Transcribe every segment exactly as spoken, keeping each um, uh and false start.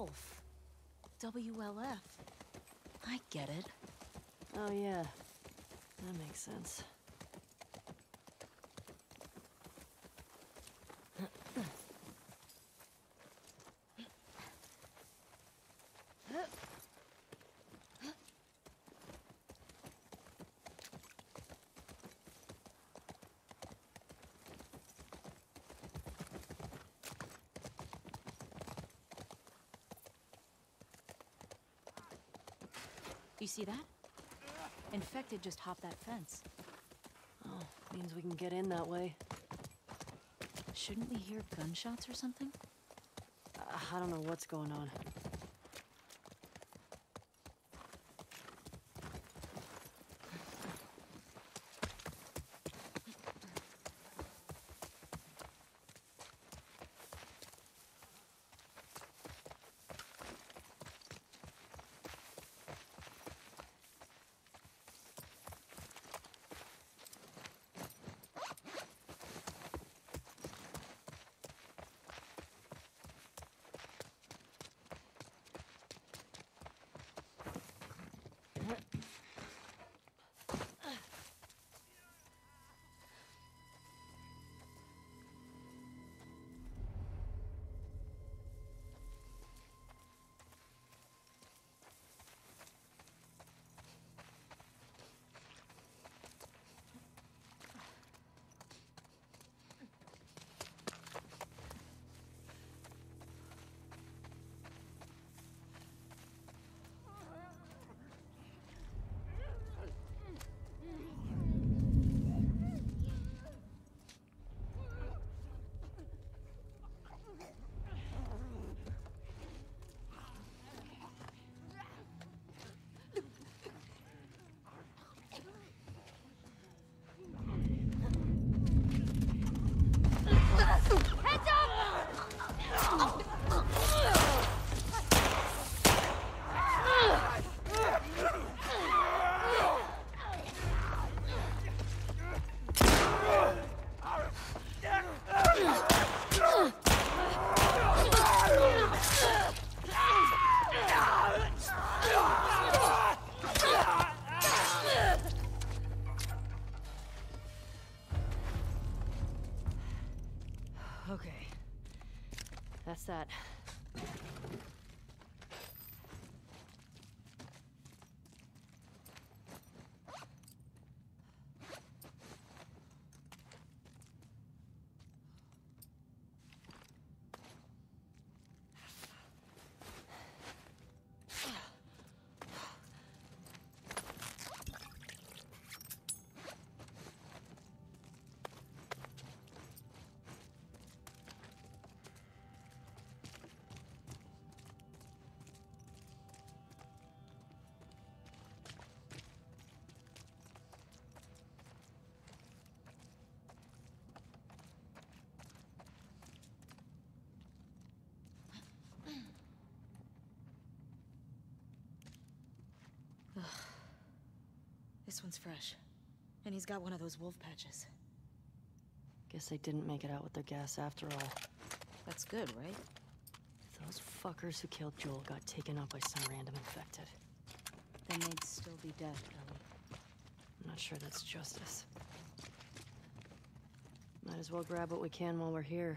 Wolf. W L F. I get it. Oh yeah, that makes sense. You see that? Infected just hopped that fence. Oh, means we can get in that way. Shouldn't we hear gunshots or something? Uh, I don't know what's going on. Okay. That's that. This one's fresh. And he's got one of those wolf patches. Guess they didn't make it out with their gas after all. That's good, right? Those fuckers who killed Joel got taken out by some random infected. Then they'd still be dead, Ellie. I'm not sure that's justice. Might as well grab what we can while we're here.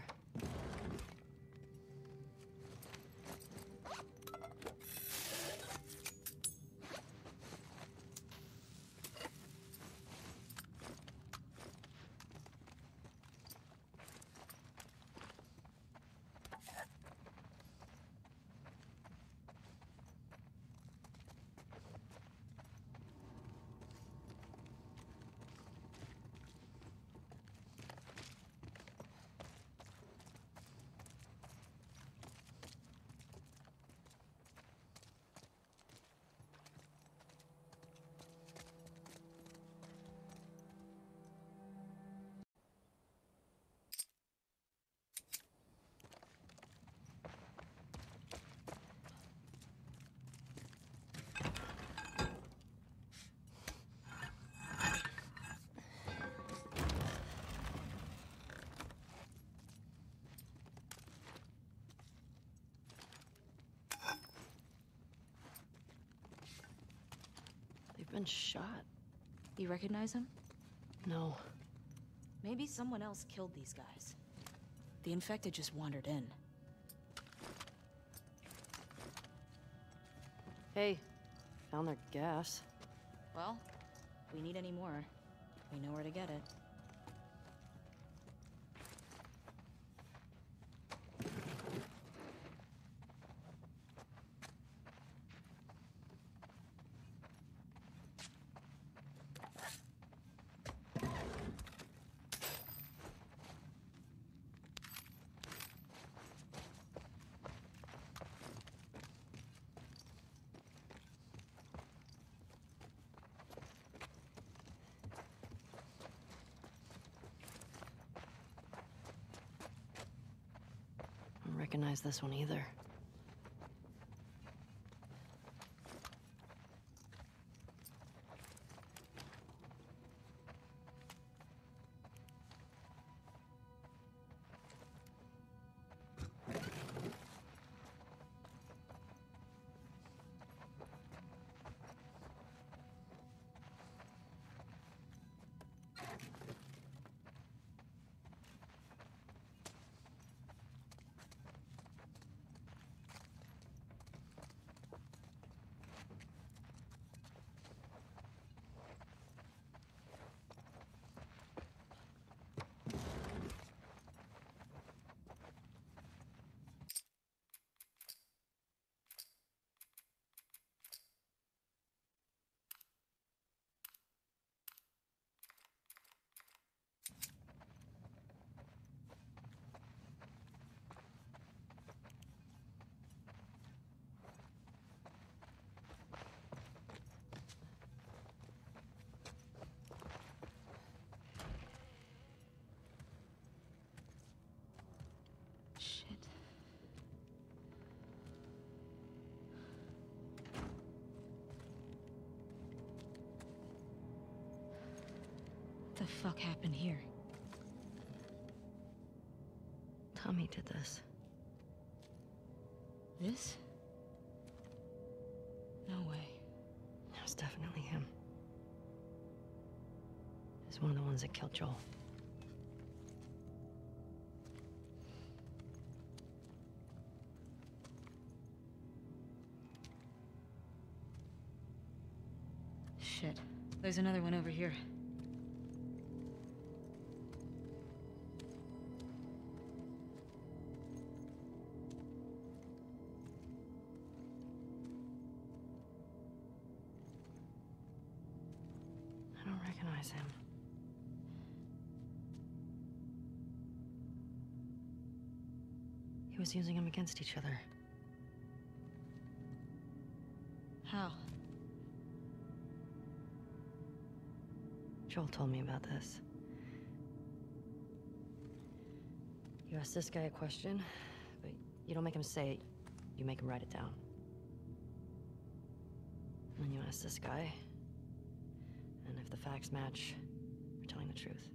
been shot. You recognize him? No. Maybe someone else killed these guys. The infected just wandered in. Hey, found their gas. Well, if we need any more, we know where to get it. I don't recognize this one either. Shit. The fuck happened here? Tommy did this. This? No way. It was definitely him. He's one of the ones that killed Joel. Shit. There's another one over here. I don't recognize him. He was using them against each other. How? Joel told me about this. You ask this guy a question, but you don't make him say it, you make him write it down. And then you ask this guy, and if the facts match, you're telling the truth.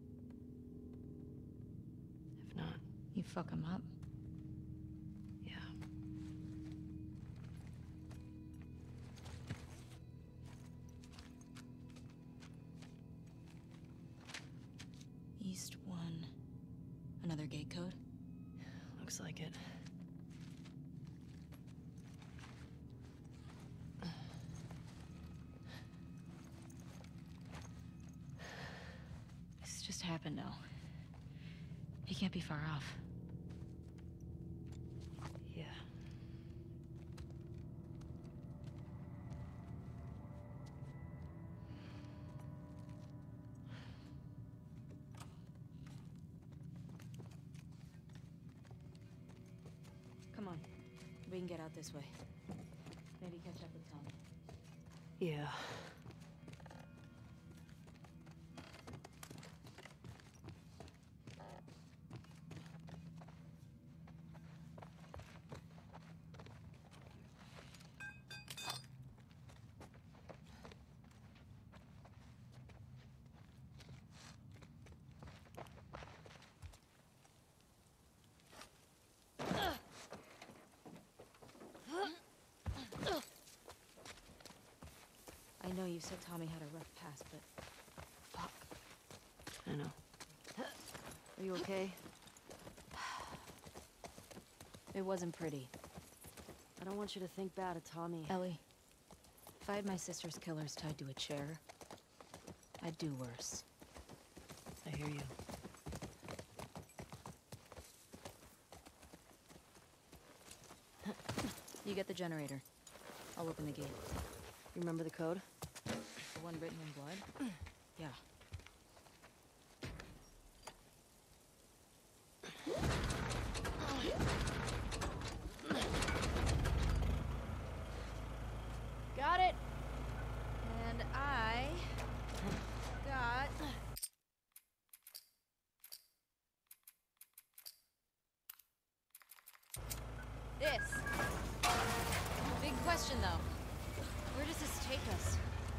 If not, You fuck him up? yeah. East one. Another gate code? Looks like it. This just happened now. He can't be far off. Yeah. Come on. We can get out this way. Maybe catch up with Tom. Yeah. I know you said Tommy had a rough past, but... Fuck. I know. Are you okay? It wasn't pretty. I don't want you to think bad of Tommy. Ellie, if I had my sister's killers tied to a chair, I'd do worse. I hear you. You get the generator. I'll open the gate. You remember the code? The one written in blood? Yeah. Got it! And I... got... this. Big question, though. Where does this take us?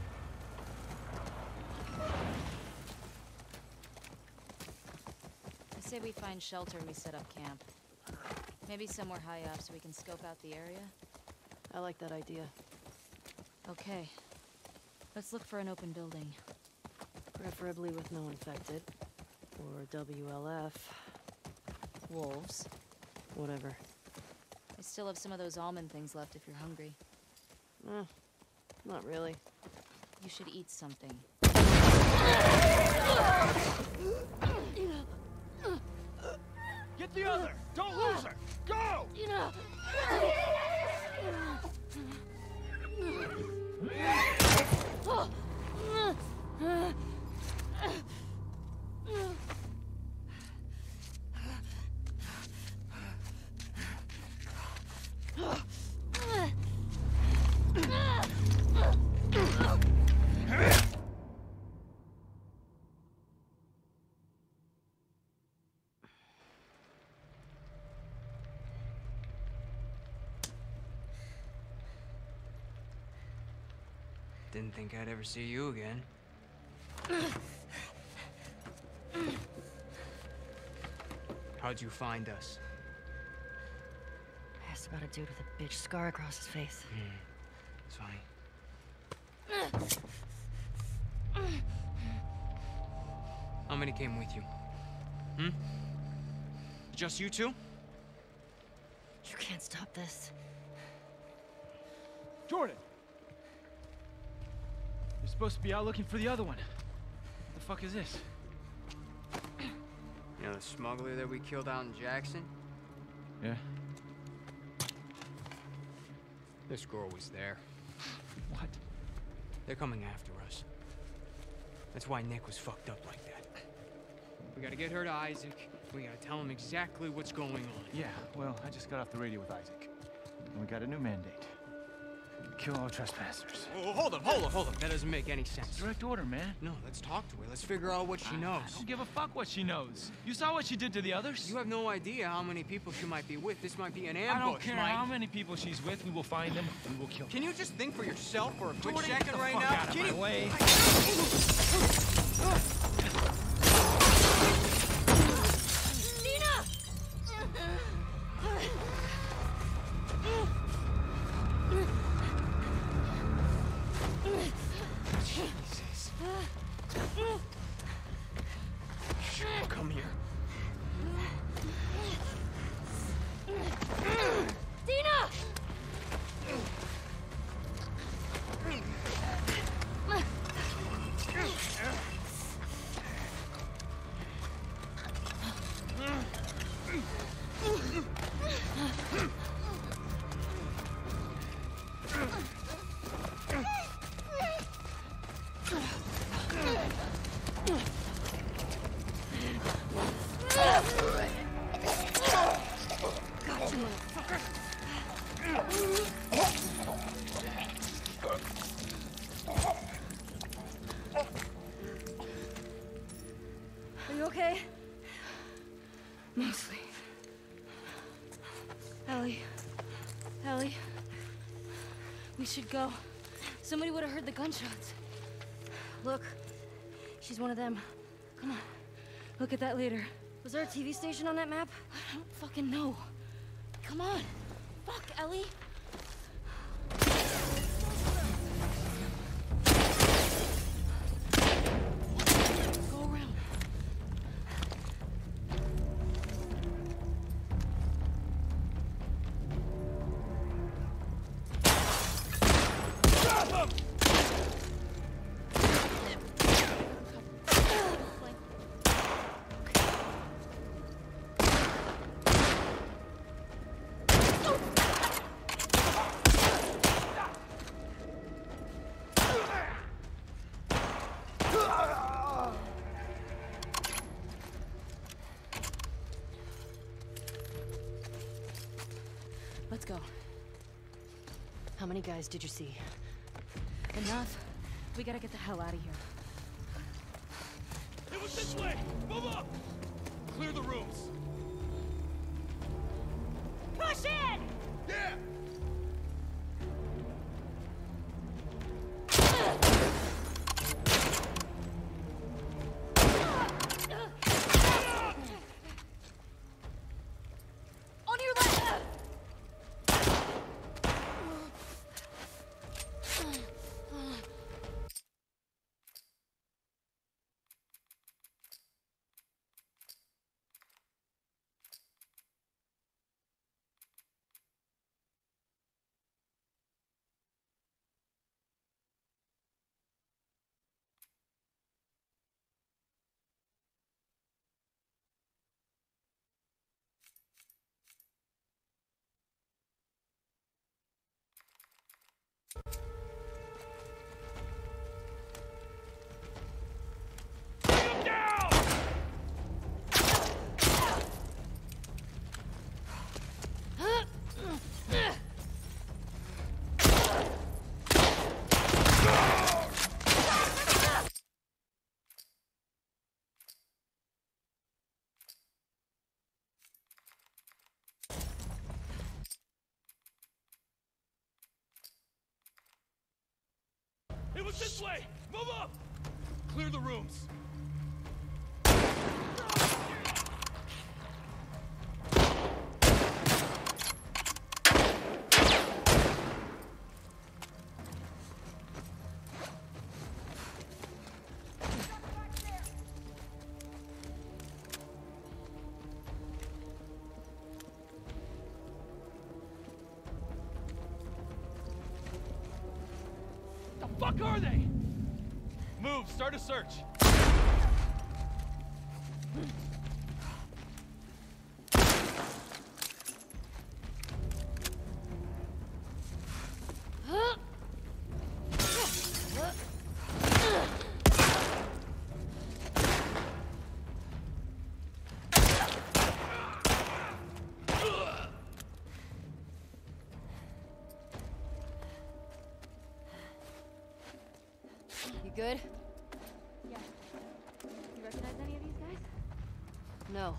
I say we find shelter and we set up camp. Maybe somewhere high up so we can scope out the area. I like that idea. Okay. Let's look for an open building. Preferably with no infected. Or W L F. Wolves. Whatever. I still have some of those almond things left if you're hungry. Eh, not really. You should eat something. Get the other! Don't lose her! Go! Didn't think I'd ever see you again. How'd you find us? I asked about a dude with a bitch scar across his face. Hmm. It's funny. How many came with you? Hmm? Just you two? You can't stop this. Jordan! You're supposed to be out looking for the other one. What the fuck is this? You know the smuggler that we killed out in Jackson? Yeah? This girl was there. What? They're coming after us. That's why Nick was fucked up like that. We gotta get her to Isaac. We gotta tell him exactly what's going on. Yeah, well, I just got off the radio with Isaac. And we got a new mandate. Kill all trespassers. Oh, hold up, hold up, hold up. That doesn't make any sense. Direct order, man. No, let's talk to her. Let's figure out what she knows. I don't give a fuck what she knows. You saw what she did to the others? You have no idea how many people she might be with. This might be an ambush, I don't care Mike. how many people she's with. We will find them. We will kill them. Can you just think for yourself for a quick Jordan, second get the right fuck now? out of Can my you... way. Jesus. Come here. Dina! Are you okay? Mostly. Ellie. Ellie. We should go. Somebody would have heard the gunshots. Look, she's one of them. Come on. Look at that later. Was there a T V station on that map? I don't fucking know. Come on. Fuck, Ellie. How many guys did you see? Enough. We gotta get the hell out of here. It was this way! Move up! Clear the rooms. Push in! Yeah! On your left! It was this way! Move up! Clear the rooms. The fuck are they? Move, start a search. You good? Yeah. You recognize any of these guys? No.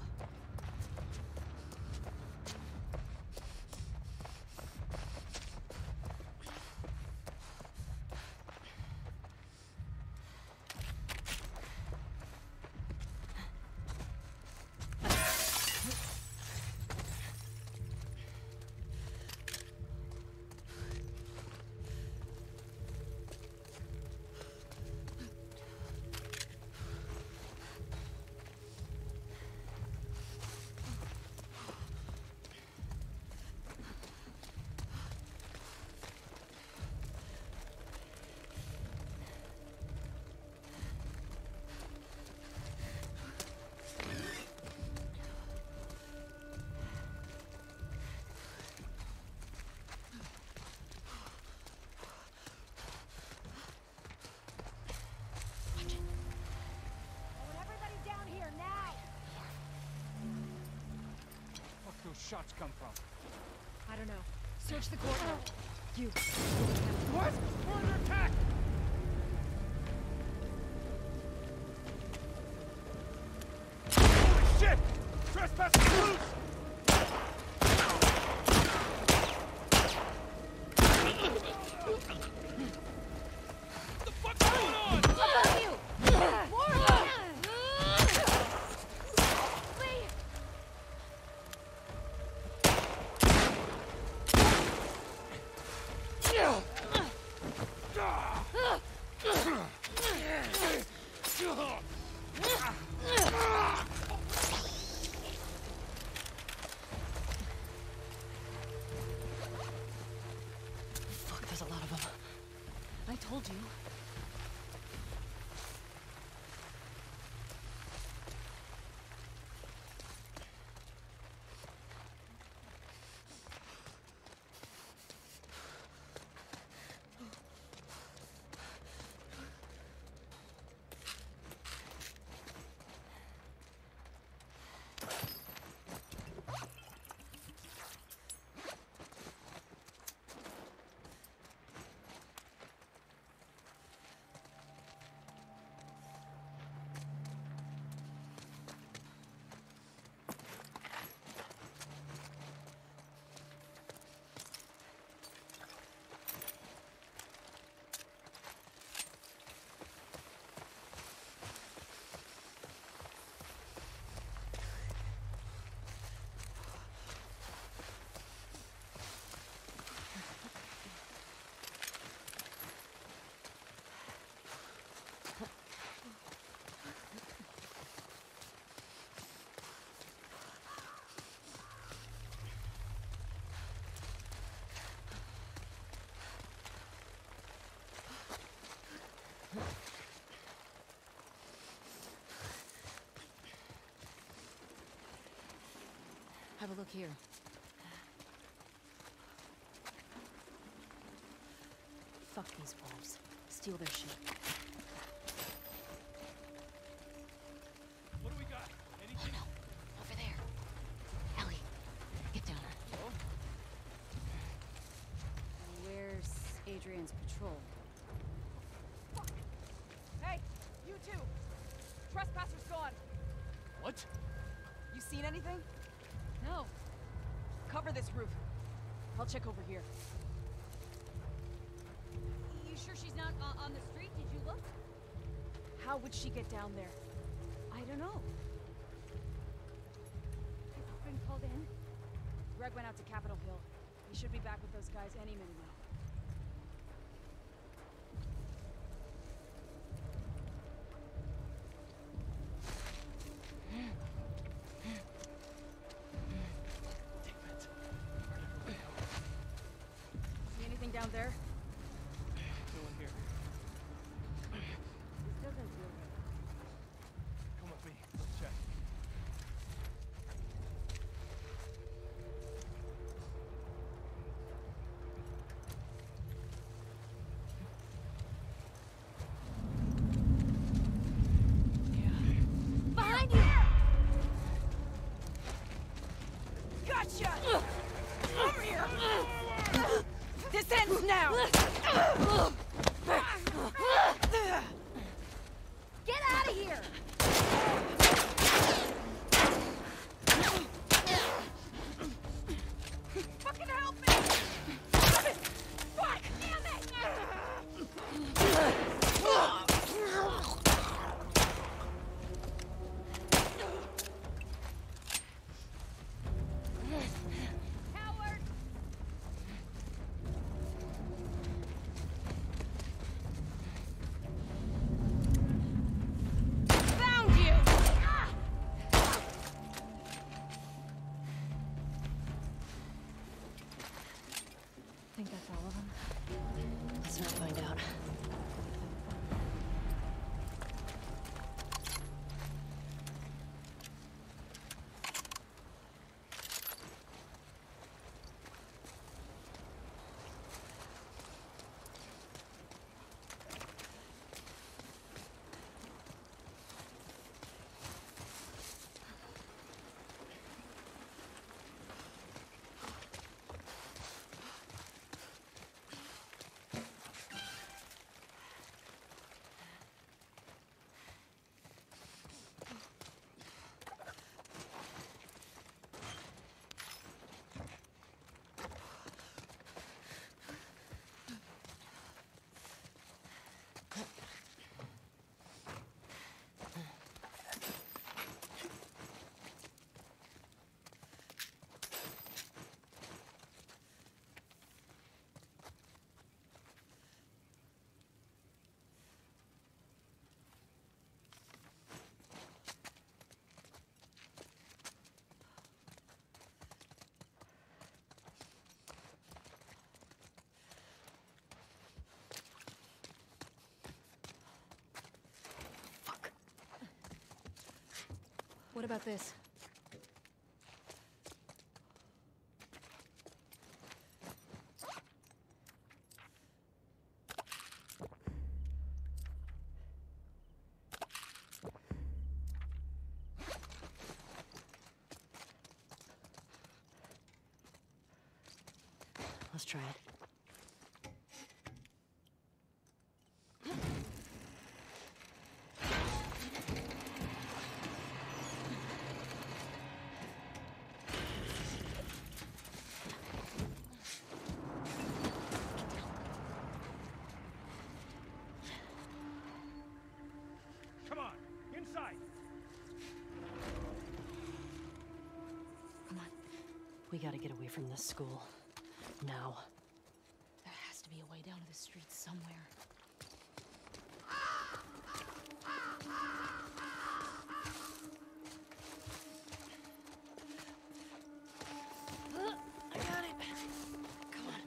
Shots come from? I don't know. Search the courtyard. You. What? We're under attack! Holy shit! Trespassers loose! What the fuck's going on? Above you! More of them! Lee! Fuck, there's a lot of them. I told you. look here. Fuck these wolves. Steal their shit. What do we got? Anything? Oh no. Over there. Ellie, get down. Where's Adrian's patrol? Hey, you two! Trespasser's gone. What? You seen anything? No. Cover this roof. I'll check over here. You sure she's not uh, on the street? Did you look? How would she get down there? I don't know. Been called in? Greg went out to Capitol Hill. He should be back with those guys any minute now. See anything down there? No one here. This doesn't feel good. Come with me. Let's check. Behind you! Gotcha! Come here! This ends now! Get out of here! Fucking help me! Fuck! Damn it! Howard! Found you! Think that's all of them? Let's not find out. What about this? Let's try it. Come on, inside. Come on. We gotta get away from this school. Now. There has to be a way down to the street somewhere. I got it. Come on.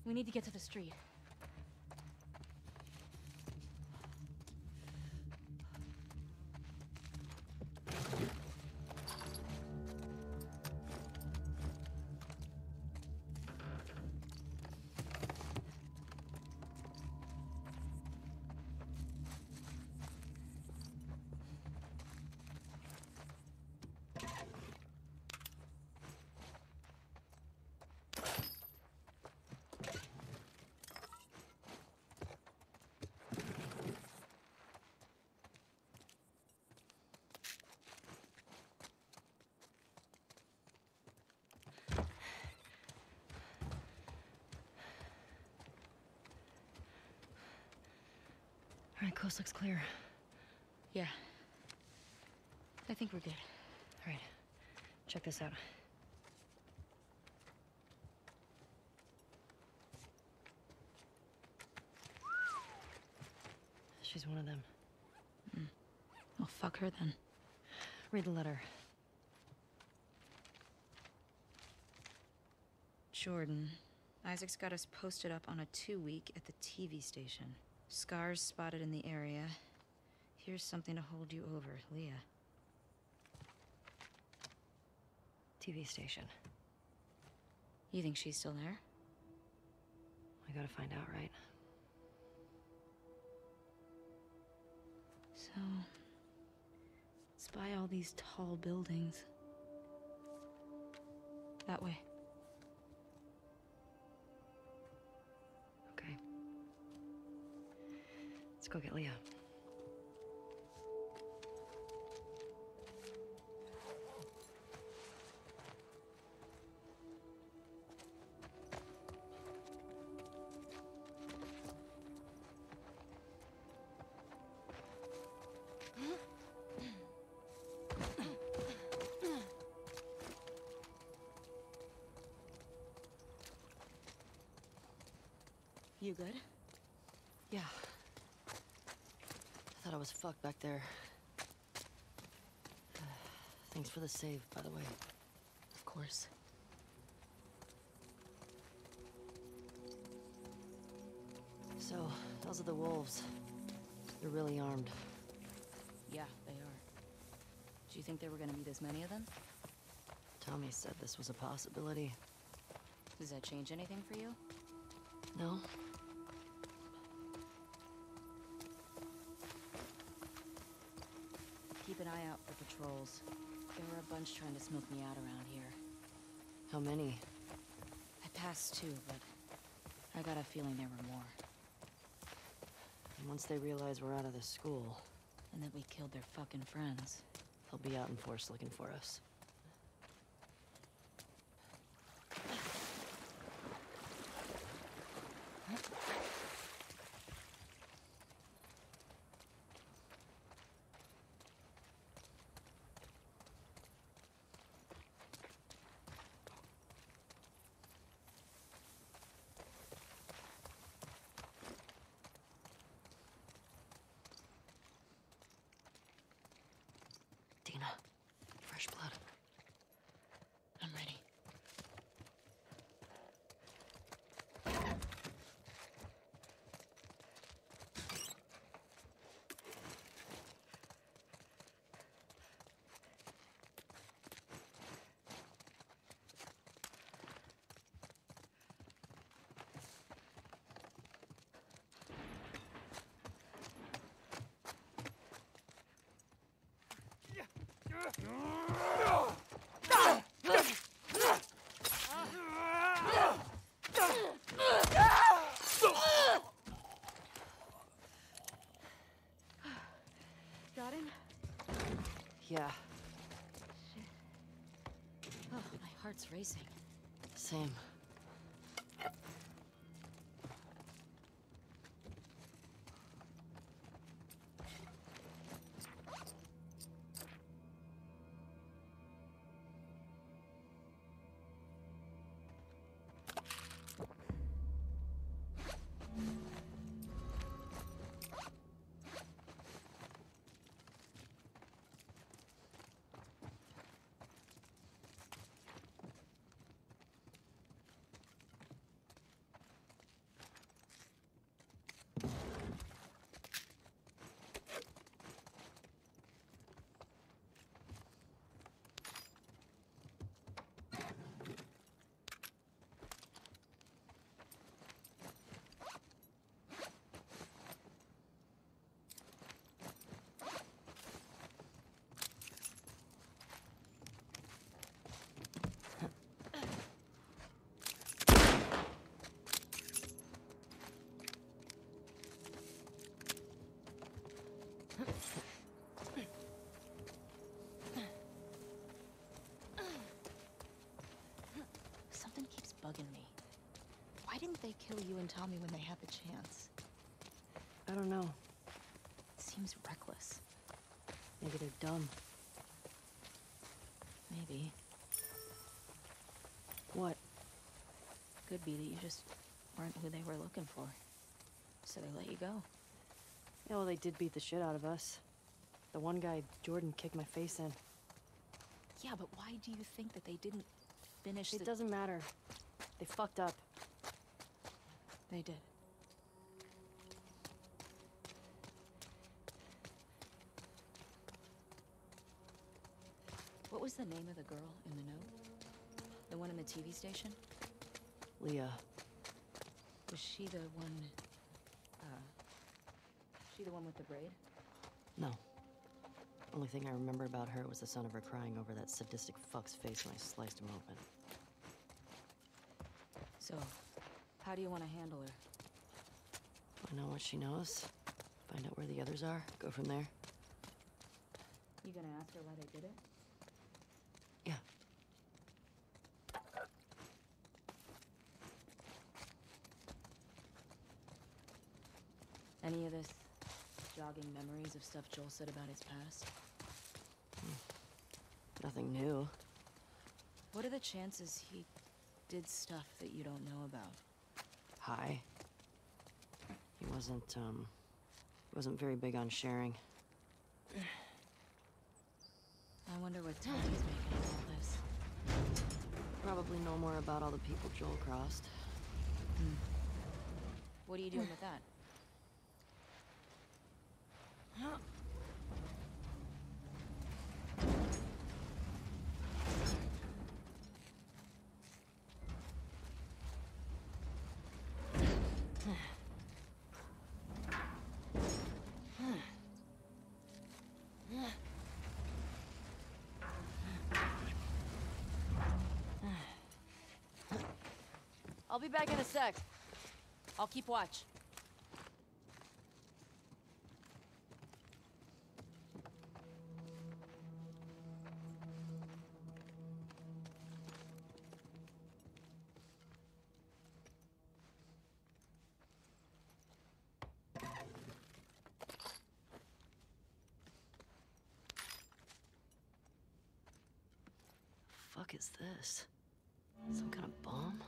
We need to get to the street. All right, coast looks clear. Yeah. I think we're good. All right, check this out. She's one of them. Mm. Well, fuck her then. Read the letter. Jordan. Isaac's got us posted up on a two-week at the T V station. Scars spotted in the area. Here's something to hold you over, Leah. T V station. You think she's still there? I gotta find out, right? So... spy all these tall buildings. That way. Okay. Let's go get Leah. You good? Yeah. I thought I was fucked back there. Thanks for the save, by the way. Of course. So, those are the wolves. They're really armed. Yeah, they are. Do you think there were gonna be this many of them? Tommy said this was a possibility. Does that change anything for you? No? Keep an eye out for patrols. There were a bunch trying to smoke me out around here. How many? I passed two, but I got a feeling there were more. And once they realize we're out of the school, And that we killed their fucking friends. they'll be out in force looking for us. Dina, fresh blood. I'm ready. Got him? Yeah, Oh, my heart's racing. same. bugging me. Why didn't they kill you and Tommy when they had the chance? I don't know. It seems reckless. Maybe they're dumb. Maybe. What? Could be that you just weren't who they were looking for. So they let you go. Yeah, well, they did beat the shit out of us. The one guy, Jordan, kicked my face in. Yeah, but why do you think that they didn't finish It the... doesn't matter. They fucked up. They did. What was the name of the girl in the note? The one in the T V station? Leah. Was she the one... Uh... She the one with the braid? No. Only thing I remember about her was the sound of her crying over that sadistic fuck's face when I sliced him open. So, how do you want to handle her? Find out what she knows. Find out where the others are. Go from there. You gonna ask her why they did it? Yeah. Any of this jogging memories of stuff Joel said about his past? Nothing new. What are the chances he did stuff that you don't know about? High. He wasn't, um... He wasn't very big on sharing. I wonder what Tommy's making of all this. Probably know more about all the people Joel crossed. Hmm. What are you doing with that? I'll be back in a sec. I'll keep watch. Fuck is this? Some kind of bomb?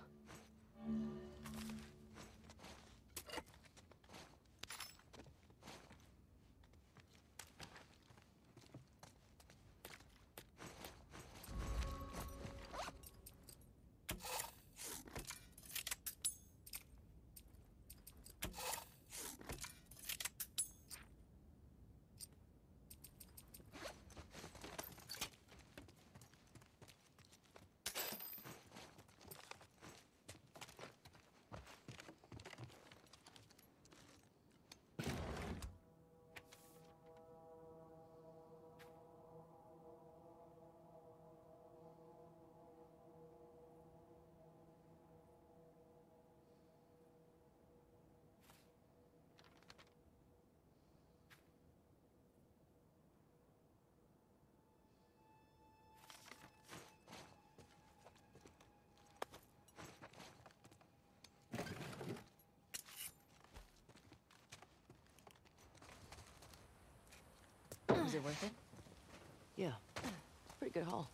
Was it worth it? Yeah. Pretty good haul.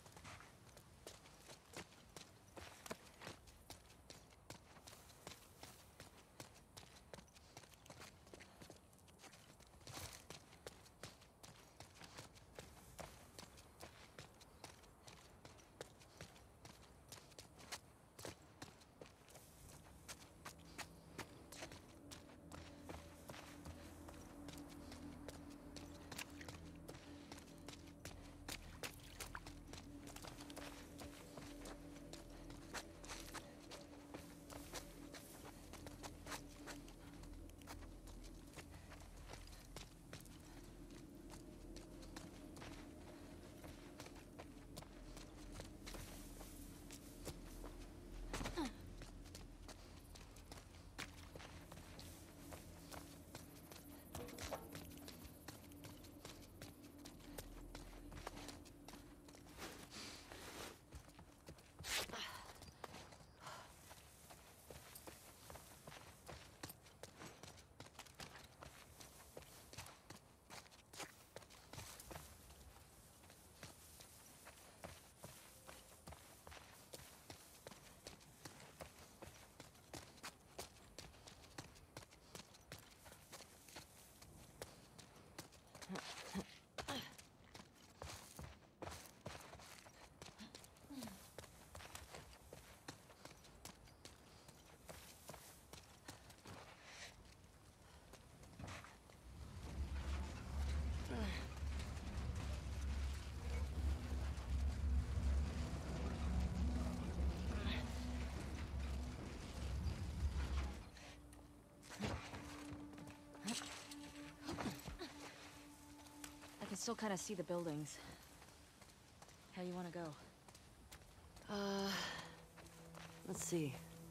still kind of see the buildings. How you want to go? Uh, let's see.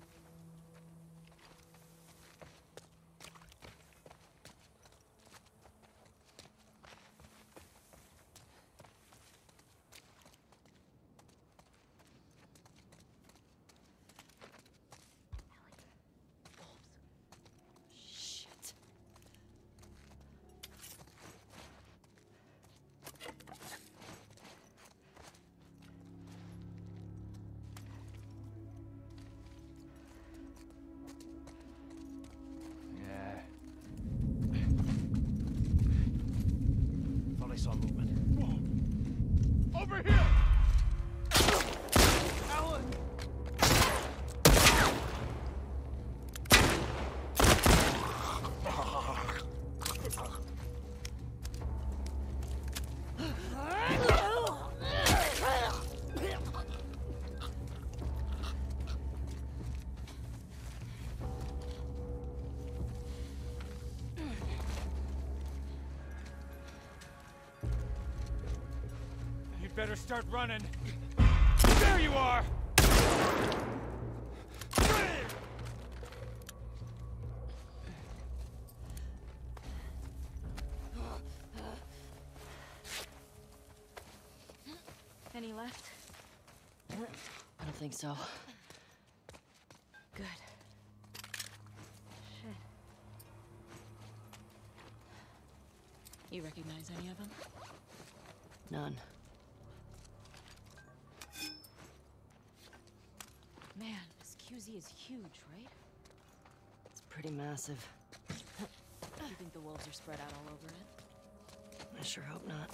Shit. Yeah. Thought I saw movement. Whoa. Over here! Alan! You'd better start running. There you are! Any left? I don't think so. Good. Shit. You recognize any of them? None. Man, this Q Z is huge, right? It's pretty massive. You think the wolves are spread out all over it? I sure hope not.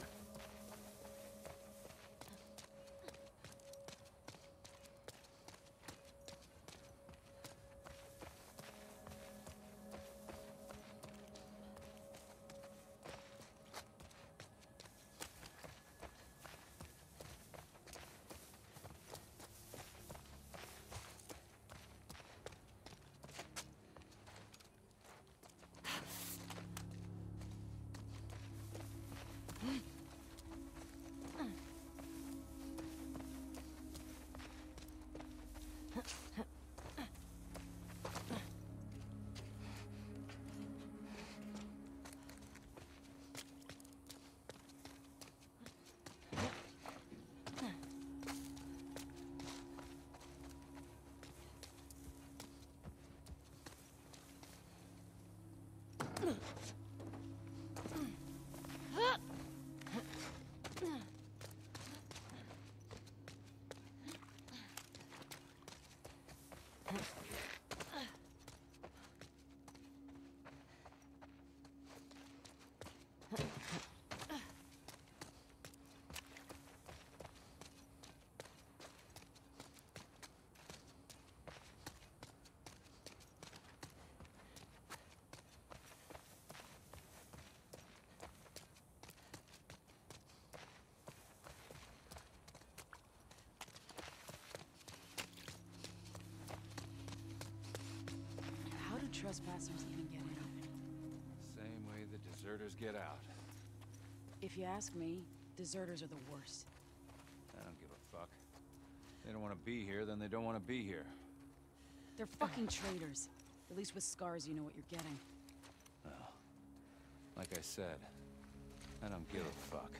How do trespassers even get in? Same way the deserters get out. If you ask me, deserters are the worst. I don't give a fuck. They don't want to be here, then they don't want to be here. They're fucking traitors. At least with scars, you know what you're getting. Well, like I said, I don't give a fuck.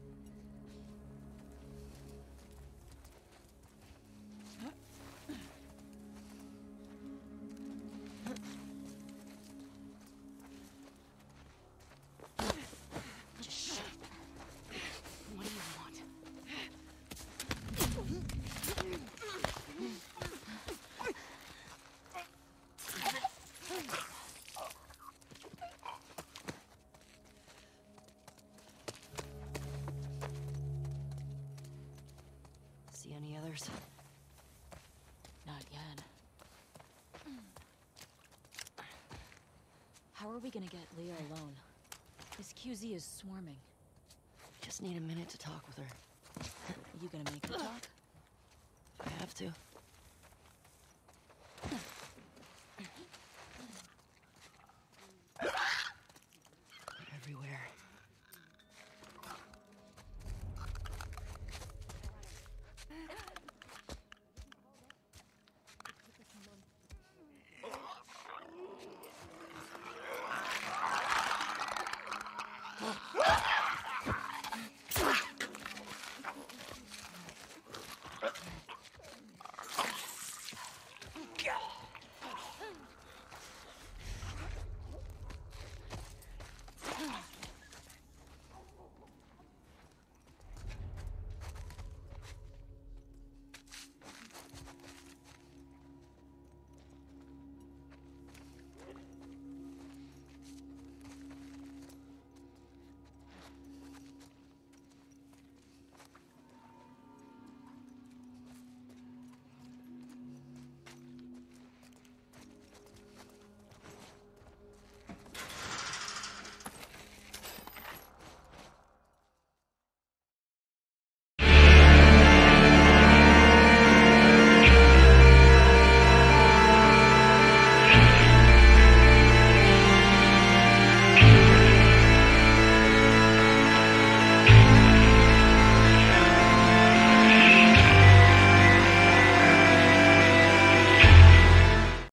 What do you want? See any others? Not yet. How are we gonna get Leah alone? This Q Z is swarming. Just need a minute to talk with her. You gonna make her talk? I have to.